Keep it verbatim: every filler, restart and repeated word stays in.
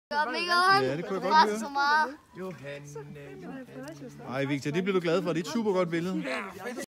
Ja, det kunne jeg godt høre. Så meget. Ej, Victor, det bliver du glad for. Det er et super godt billede.